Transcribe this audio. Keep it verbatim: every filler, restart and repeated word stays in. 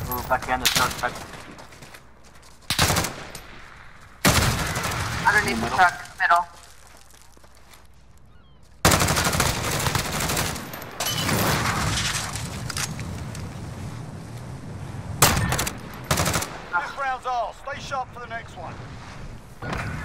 Move back in the truck. Back. Underneath the truck, middle. This round's ours. Stay sharp for the next one.